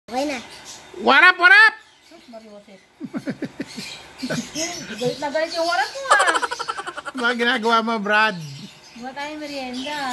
Okay na. What up, what up? Mariosep. Galit na galit yung warap mo ah. Mga ginagawa mo, Brad? Buha tayong merienda.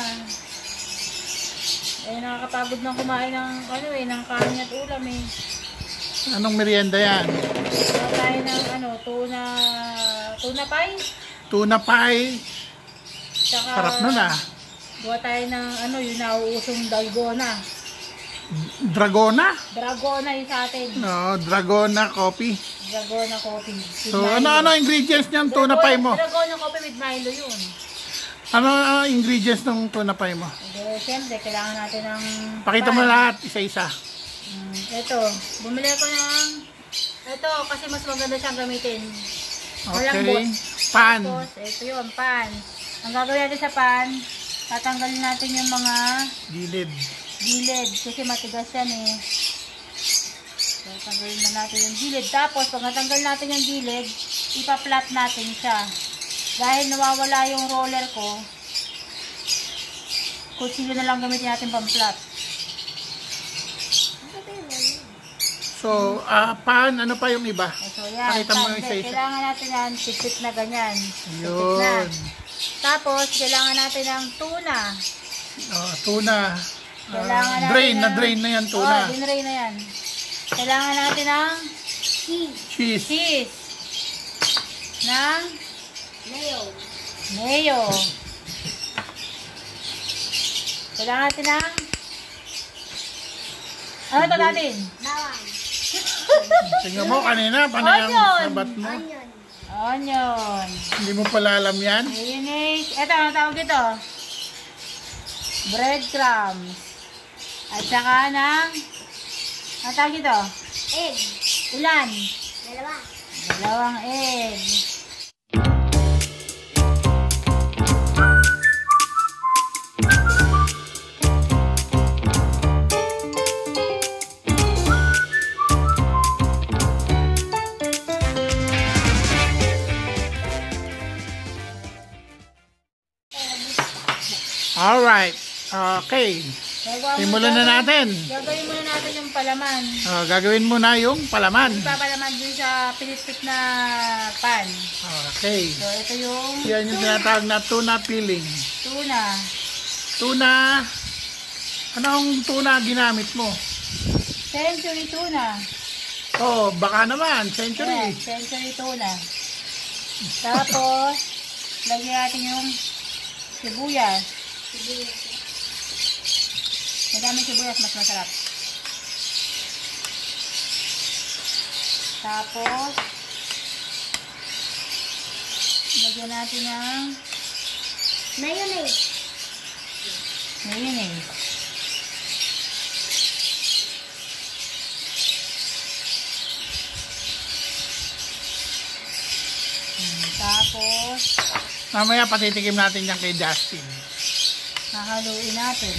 Eh, nakakapagod ng kumain ng, ng kanin at ulam eh. Anong merienda yan? Buha tayo ng, tuna pie. Tuna pie. Tsaka, Sarap nun ah. buha tayo ng, yung nauusong dalgona. Dragona? Dragona yung sa atin. No, Dragona coffee. Dragona coffee. So, ano ingredients niyan tuna pie mo? Dragona coffee with Milo yun. Ano ingredients ng tuna pie mo? Okay, siyempre, kailangan natin ng Pakita mo lahat, isa-isa. Ito, bumili ako ng ito kasi mas maganda siyang gamitin. Okay. Malambot. Pan. Tapos, ito yun, pan. Ang gagawin natin sa pan, tatanggalin natin yung mga Gilid. gilid kasi matigas yan eh. So, tanggalin na natin yung gilid. Tapos, pag natanggal natin yung gilid, ipa-flat natin siya. Dahil nawawala yung roller ko, kutsilyo na lang gamitin natin pang-flat. So, pan, ano pa yung iba? So, yan. Pakita mo yung isa-isa. Kailangan natin yan, tipit na ganyan. Tipit Yun. na. Tapos, kailangan natin ng tuna. Oh, tuna. Kailangan Drain natin na drain na yan, tuna. Oo, dinrain na yan. Kailangan natin ng Cheese. cheese. Ng mayo. Kailangan natin ng ano ito natin? Bawang. Tingnan mo kanina, panayang Onion. sabat mo. Onion. Onion. Hindi mo pala alam yan? Mayonnaise. Ito, ano tawag dito? Breadcrumbs. At saka ng ano tawag dito? Egg. Ilan? Dalawa. Dalawang egg. Alright. Okay. Simulan na natin. Gagawin muna natin yung palaman. Gagawin mo na yung palaman. Ipapalaman dun sa pinipit na pan. Okay. So, ito yung Yan yung tinatawag na tuna peeling. tuna. Tuna. Anong tuna ginamit mo? Century tuna. Oh, baka naman. Century. Ayan, century tuna. Tapos, lagyan natin yung sibuyas. Madaming sibuyas, mas masarap. Tapos, lagyan natin ng Mayonnaise. mayonnaise. Tapos, Mamaya patitikim natin yan kay Justin. hahaluin natin.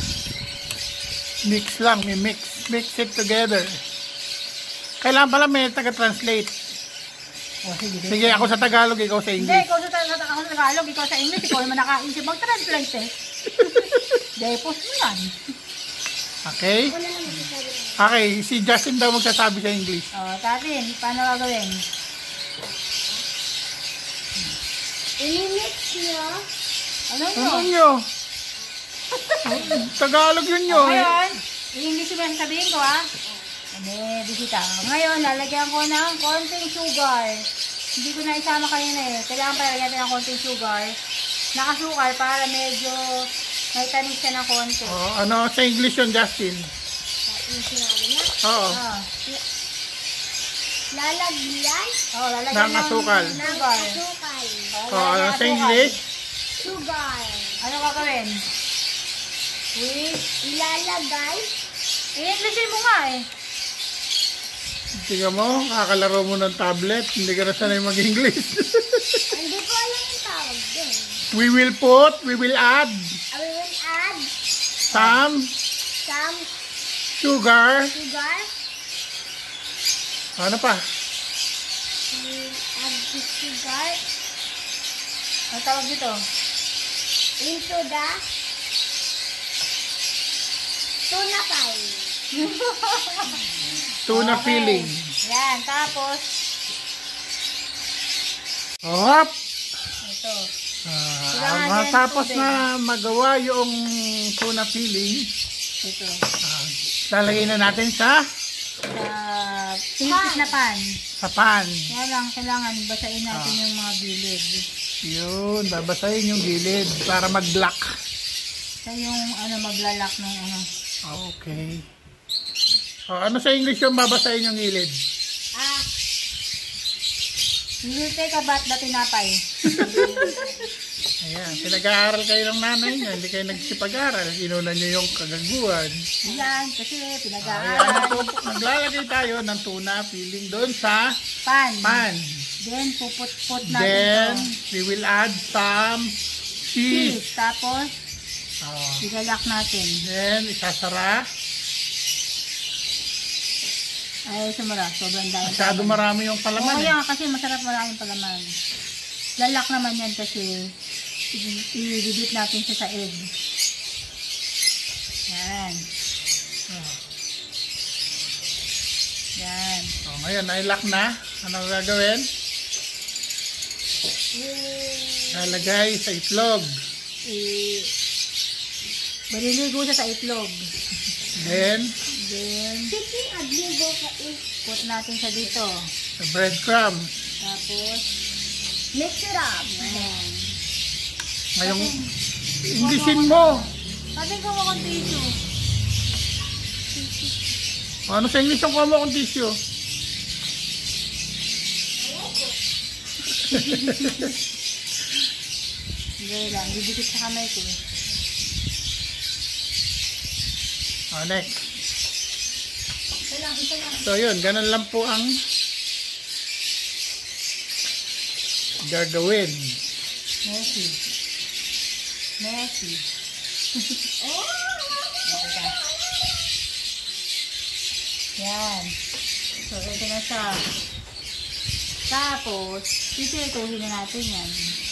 Mix lang. Mix it together. Kailangan pala may taga-translate. O, sige. Sige, ako sa Tagalog, ikaw sa Hindi, English. ikaw sa Tagalog, ikaw sa English, ikaw naman nakaisip mag-translate eh. Depos mo yan. Okay? Okay, si Justin daw magsasabi sa English. O, Tatin, paano gagawin? Inimix nyo. Ano nyo? Ano nyo? Tagalog yun nyo. Ngayon, i-English mo yung sabihin ko ha. Hindi, bisita. Ngayon, lalagyan ko ng konting sugar. Hindi ko na isama kanina eh. Kailangan pa lalagyan natin ng konting sugar. Nakasukal para medyo may tamis siya ng konti. Ano sa English yun, Justin? Yung sinabi na. Oo. Lalagyan. Lalagyan Ng asukal. Ng sugar. asukal. Ano sa English? Sugar. Ano gagawin? Ilalagay. I-Englishin mo nga eh. Tingnan mo, kakalaro mo ng tablet. Hindi ka na sanay mag-English. Hindi ko alam yung tawag dun. We will add I will add some some sugar. sugar. Ano pa? We add the sugar Ano tawag dito? into the tuna pie. Tuna Okay. filling. Yan, tapos, Hop! ito. Kailangan yan, Matapos tubig. na magawa yung tuna filling, Ito. lalagay na natin sa Pinipit na pan. pan. Kaya lang, kailangan basahin natin yung mga gilid. Yun, babasahin yung gilid para mag-black. Sa yung maglalak ng Okay. Ano sa English yung babasahin yung gilid? You will take a bath na tinapay. Ayan, pinag-aaral kayo ng nanay niyo, hindi kayo nagsipag-aral. Inunan niyo yung kagaguhan. Yan, kasi Ayan, pinag-aaral. maglalagay tayo ng tuna filling doon sa Pan. pan. Then, puput-put natin Then, ito. we will add some cheese. Cheese. Tapos, Oh. ilalak natin. Then, isasara. Ay, sumara. Sobrang dahil. Masyado marami yung Oo, palaman. kaya kasi masarap maraming palaman. Lalak naman yan kasi i-didip natin siya sa egg. Yan. Yan. Ngayon, nailak na. Ano gagawin? Lalagay sa itlog. Maliligo siya sa itlog. Then, Chicken agligo ka Put natin siya dito. the breadcrumb. Tapos, mix it up. yan. Ngayong, Englishin mo. Sabi ko mo kung tissue. Ano sa English yung kuha kong tissue? Hindi lang, didikit sa kamay ko. Next. Isa lang. So, yun. Ganun lang po ang gagawin. Messy. Yan. So, ito na siya. Tapos, pipirituhin na natin yan.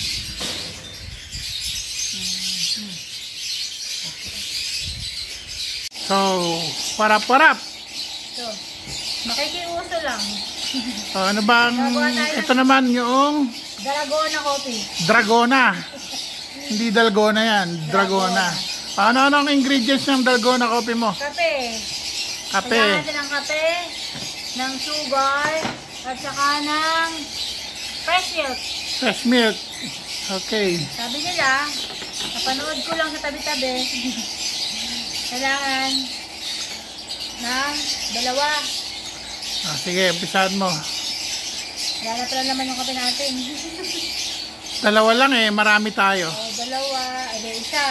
So, parap-parap. So, makikiuso lang. Ano bang, ito naman yung Dragona coffee. Dragona. Hindi Dalgona yan, Dragona. Ano ang ingredients ng Dalgona coffee mo? Kape. Kape. Kailangan natin ng kape, ng sugar, at saka ng fresh milk. Fresh milk. Okay. Sabi nila, napanood ko lang sa tabi-tabi, kailangan ng dalawa. Sige, umpisahan mo. Wala pala naman yung kape natin. Dalawa lang marami tayo. O, dalawa, isa.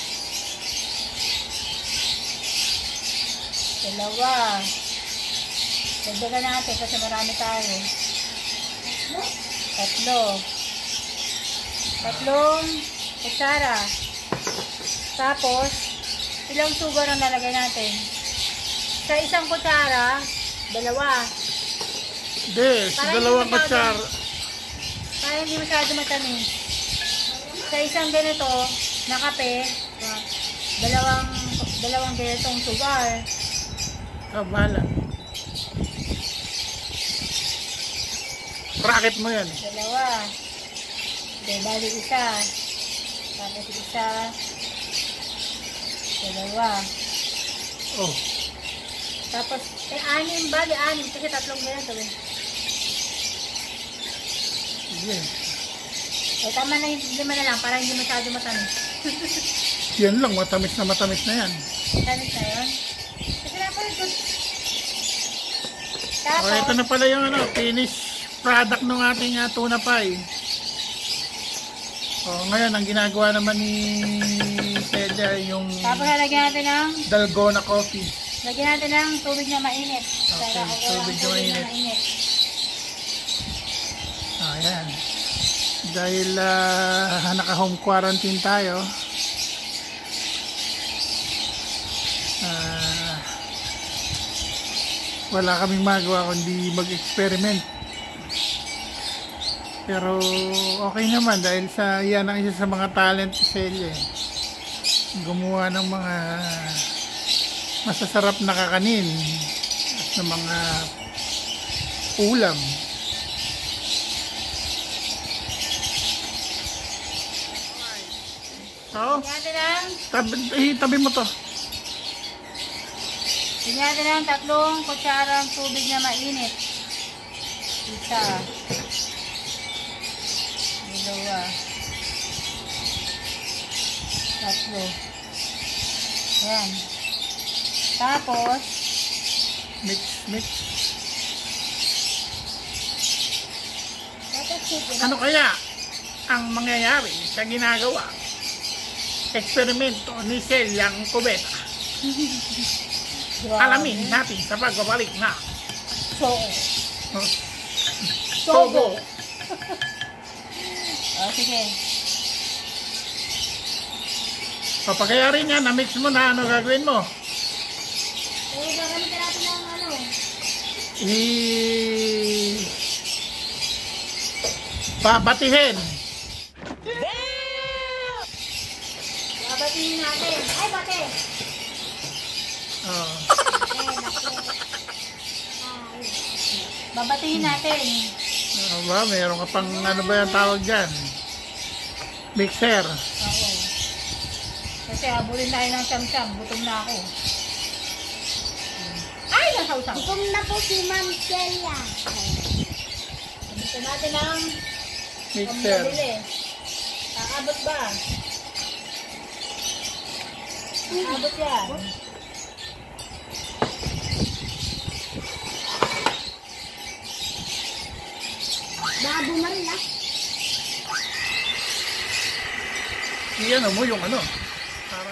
Dalawa. Dagdagan natin kasi marami tayo. Tatlo. Tatlong kutsara. Tapos, ilang sugar ang lalagay natin? Sa isang kutsara, dalawa. Hindi, sa dalawang kutsar. Para hindi masyado matamis. Sa isang ganito na kape, dalawang ganitong sugar. Bahala. Bracket mo yan. Dalawa. Okay, bali isa. Tapos isa. Dalawa. Oh, Tapos, anim. Bali, anim. Kasi tatlong ganito eh. sige. Tama na yung lima na lang para hindi masyado matamis. Yan lang, matamis na yan. Matamis na yun. Kasi na po ito. Oh, Tapos, ito na pala yung finished product ng ating tuna pie. Ngayon, ang ginagawa naman ni Celia yung tapos lalagyan natin ng Dalgona coffee. lagyan natin ng tubig na mainit. Okay, Para ako tubig na mainit. Ayan. Dahil naka-home quarantine tayo, wala kaming magawa kundi mag-experiment. Pero okay naman dahil sa yan ang isa sa mga talent ni Celia. Gumawa ng mga masasarap na kakanin. At ng mga ulam. So, Tingnan lang. tabi mo to. Tingnan lang 3 kutsarang tubig na mainit. Isa. 2. 3. Yan. Tapos, Mix. Dapat chicken. Ano kaya ang mangyayari sa ginagawa eksperimento ni Celiang Cubeta? Alamin natin sa pagbabalik na Sogo. sige. Papagayarin niya, na-mix mo na, ano gagawin mo? Gagamitin natin ng ano. Babatihin. Babatiin natin. Ay, bate. Oh. Babatiin natin. Ba, meron ka pang ano ba yung tawag dyan? Mixer. Oo. Kasi habulin tayo ng siyam-siyam. Gutom na ako. Ay, nasaw-saw. Gutom na po si Ma'am Celia. Gusto natin ang Mixer. pambili. Aabot ba? Aabot yan. Baka bumaril ah. Iyan mo yung ano. Para...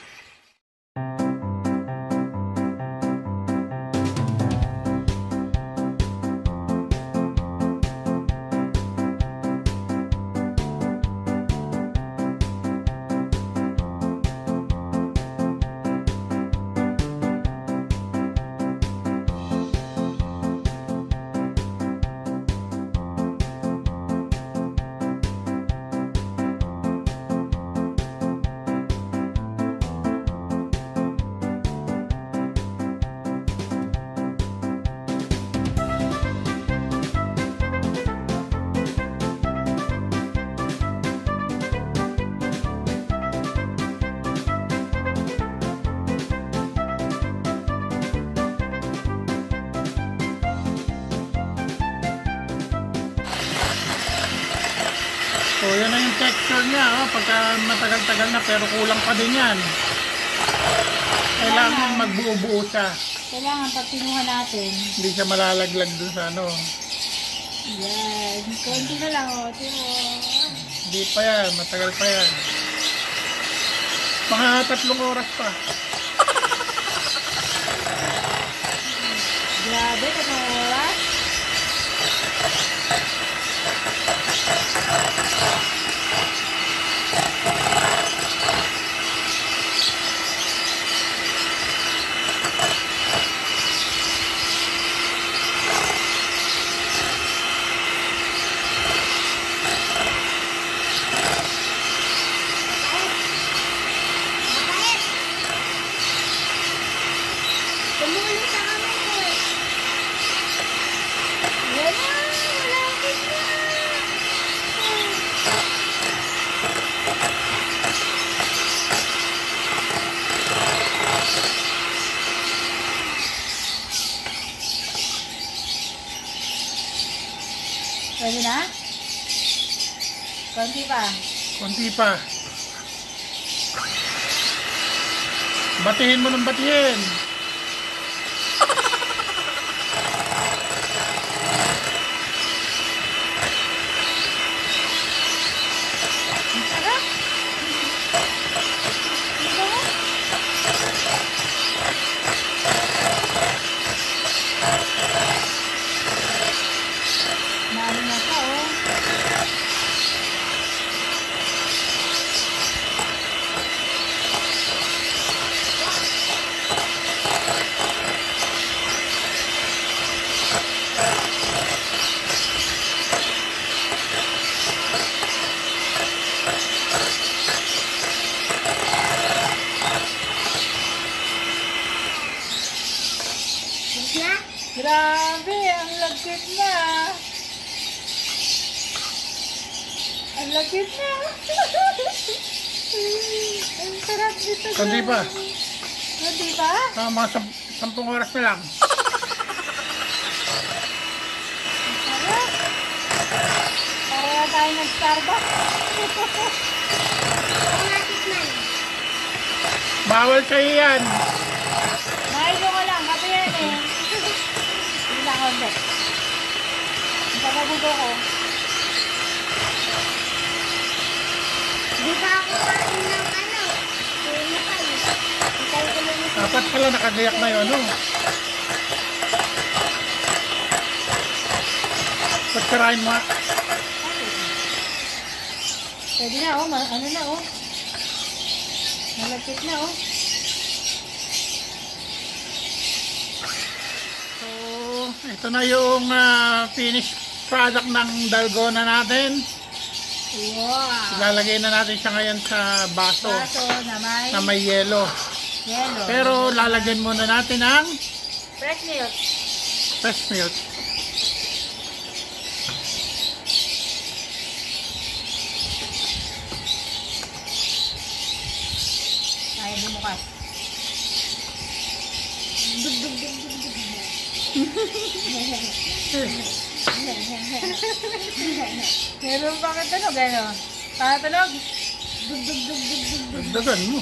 So, yan na yung texture niya. Oh. Pagka matagal-tagal na, pero kulang pa din yan. Kailangan magbuo-buo siya. Kailangan pag pinuha natin. Hindi siya malalaglag dun sa ano. Yan. Konti na lang o. Hindi pa yan. Matagal pa yan. Mga 3 oras pa. Grabe, kanong oras. Tumulong sa kamay ko eh. Wala, malapit na. Pwede na? Konti pa. Kunti pa. Batihin mo ng batihin. Ang sarap. Ito mo? Naano na siya, oh. Grabe, ang lagkit na. Ang lagkit na. Ang sarap dito. Kundi pa. Kundi pa? Mga 10 oras na lang. Sarap. Para tayo ng Starbucks. Ang natikman. Bawal kayo yan. Mailo ka lang, kape yan eh. Hindi lang konti. Ang pagabuto ko. Di pa ako kain ng ano. Pinapay. Hintay ko lang ito. Dapat pala nakagayak na yun, no? Pagkarain mo. Pwede na oh, ano na oh. Nalagkit na oh. So, ito na yung finished product ng dalgona natin. Wow. Ilalagay na natin siya ngayon sa baso Baso na na may yelo. yellow. Pero lalagyan muna natin ng Fresh milk. fresh milk. Ay, bumukas. Meron bakit tunog ano? Para tunog? Dagdagan mo.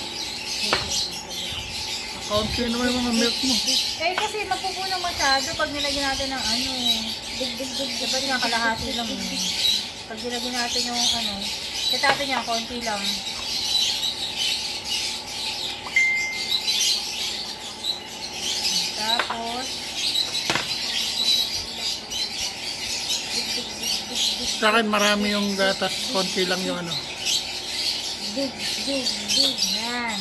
Kaunti naman yung mga milk mo. Eh kasi mapupuno masyado pag nilagyan natin ng ano. Dapat nga kalahati lang eh. Pag nilagyan natin yung ano, kitatin niya, konti lang. Tapos, Sa akin marami yung gatas, konti lang yung ano. yan.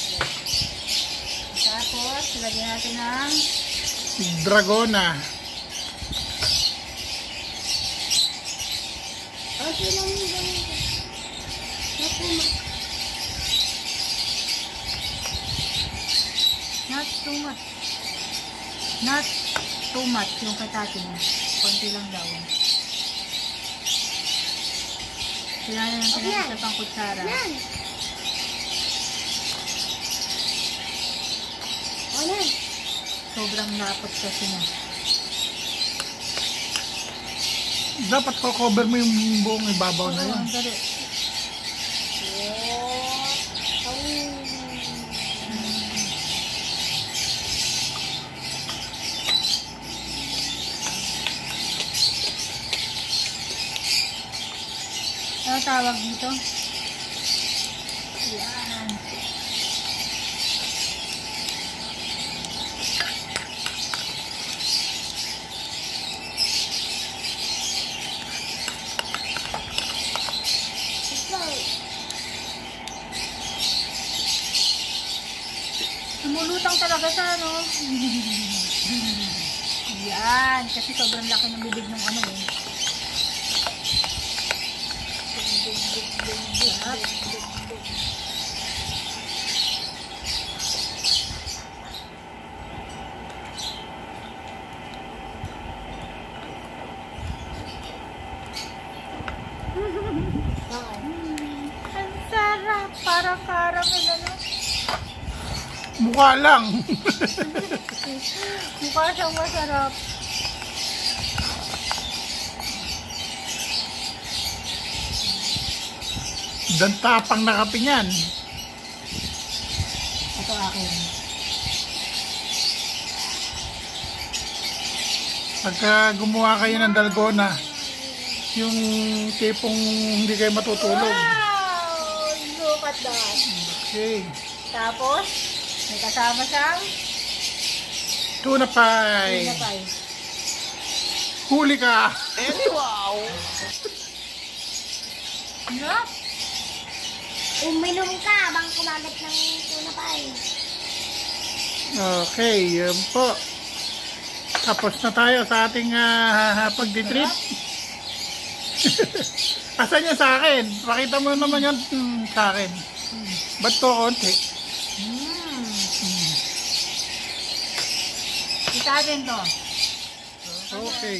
Tapos, lagyan natin ng Dragona. Okay lang yung gawin ko. Napuma. not too much. Not too much yung katatin niya. Konti lang daw. Kailangan natin Okay. ng isa pang kutsara. Nan. O nan. Sobrang lapot kasi na. Dapat ko-cover mo yung buong ibabaw na yun. Ang dali. Ano tawag dito? Yan. Lumulutang talaga siya, no? Yan. Kasi sobrang laki ng bibig ng ano eh. Sarap. Ang sarap. Parang caramel, ano? Mukha lang. Mukha siyang masarap. Dan tapang na kape niyan. Ito akin. Pagka gumawa kayo ng dalgona, yung tipong hindi kayo matutulog. Wow! Look at that. Okay. Tapos, may kasama siyang Tuna pie. pinapay. Huli ka. No? Uminom ka bang kumagat ng tuna pie. Okay, yun po. Tapos na tayo sa ating pagditrip. Asan yan sa akin? Pakita mo naman yun sa akin. Ba't to konti? Itatin to. Okay.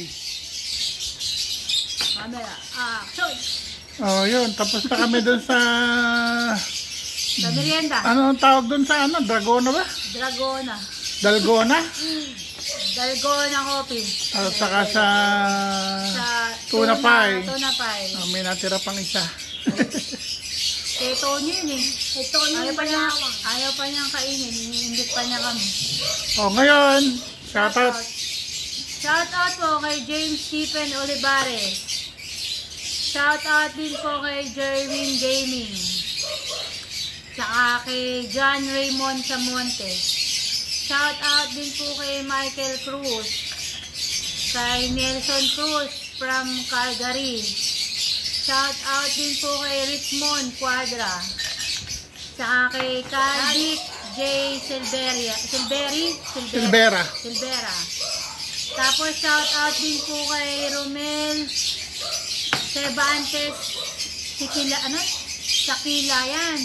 Camera. Action. Oh, yun. Tapos na kami dun sa... Sa merienda. Ano ang tawag dun sa ano? Dragona ba? Dragona. Dalgona? Dalgona coffee. At saka sa... Sa Tuna pie. Tuna pie. Oh, may natira pang isa. Kay Tony yun eh. Ito Ayaw pa niyang kainin. Iniinggit pa niya kami. Oh, ngayon, shoutout. Shoutout po kay James Stephen Olivares. Shoutout din po kay Jerwin Gaming. Tsaka kay John Raymond Samonte. Shoutout din po kay Michael Cruz. Kay Nelson Cruz from Calgary. Shoutout din po kay Richmond Quadra. Tsaka kay Caldic J. Silvera. Tapos shoutout din po kay Romel Cervantes Sakila yan.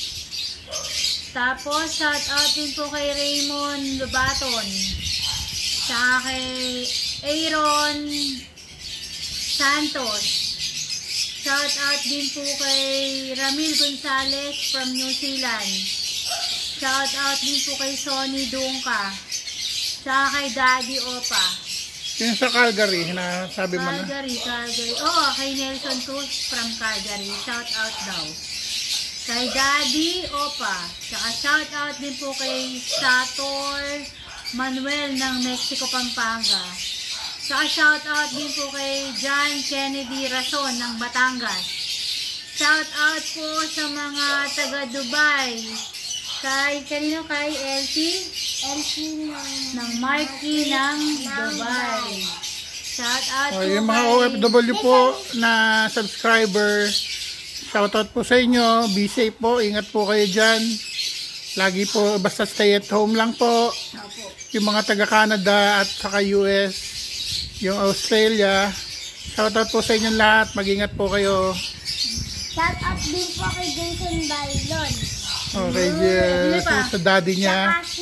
Tapos shoutout din po kay Raymond Lubaton. Tsaka kay Aaron Santos. Shoutout din po kay Ramil Gonzalez from New Zealand. Shoutout din po kay Sonny Dungka. Tsaka kay Daddy Opa. Yung sa Calgary, sabi mo na. Calgary. Oo, kay Nelson Cruz from Calgary. Shoutout daw. Kay Daddy Opa. Tsaka shoutout din po kay Sator Manuel ng Mexico, Pampanga. Tsaka shoutout din po kay John Kennedy Rason ng Batangas. Shoutout po sa mga taga Dubai. Kay Elsie ng Marky ng Dubai. Shoutout po Yung mga kay OFW po na subscriber, shoutout po sa inyo. Be safe po. Ingat po kayo dyan. Lagi po, basta stay at home lang po. Yung mga taga Canada at saka US, yung Australia, shoutout po sa inyo lahat. Mag-ingat po kayo. Shoutout din po kay Jason Bailon. Okay, yes. Sa daddy niya. Saka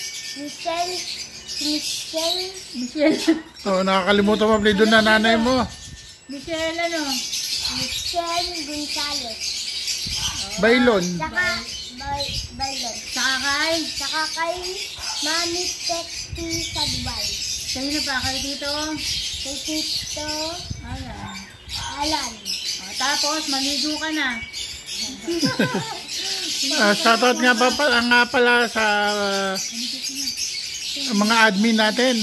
si Michelle. Oh, nakakalimutan mo, doon na nanay mo. Michelle Michelle Gonzalez. Bailon. Saka Bailon. Saka kay Mami Texty sa Dubai. Kanino pa? Kay dito? Kay Tito Alan. Alan. Tapos, maligo ka na. Shoutout nga pala sa mga admin natin.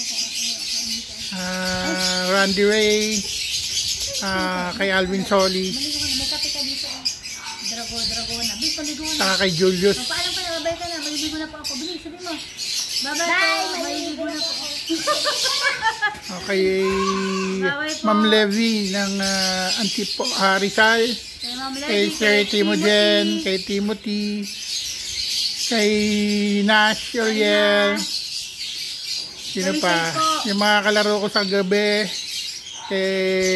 Randy Ray, kay Alvin Soli, Maligo ka na. May kape ka dito. Dragona. Bilis, maligo na. saka kay Julius. Paalam ka na, babay ka na. Maliligo na po ako. Bilis, sabi mo. Babay Bye, po. maliligo na po. Okay, Ma'am Levy ng Antipo Rizal, Kay Ma'am Levy, kay Sir Timogen, kay Timothy, kay Nash Uriel, sino Stay pa? safe po. Yung mga kalaro ko sa gabi, kay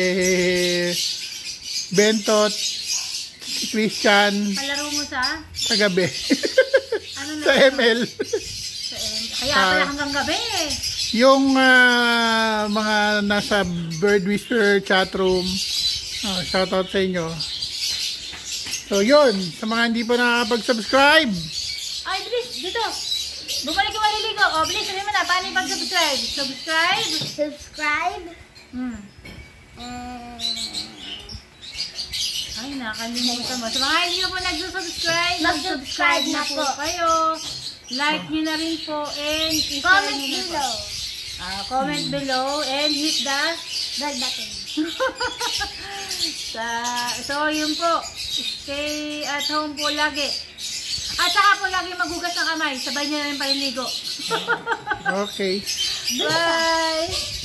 Bentot, Christian, palaro mo sa gabi, ano na? sa ML. Kaya pala hanggang gabi. Yung mga nasa Bird Whisper chatroom, shoutout sa inyo. So yun, sa mga hindi pa nakakapag-subscribe, Ay, bilis, dito. Bumalik yung maliligo. O, bilis, sabi mo na, paano yung pag-subscribe? Subscribe. Ay, nakalimutan mo. Sa mga hindi na po nag-subscribe, Mag-subscribe na po po. kayo. Like nyo na rin po and i-share Comment nyo na po. below. Comment below and hit the Bell button. so yun po, stay at home po lagi. At saka po lagi maghugas ng kamay, sabay nyo na rin paliligo. okay. Bye!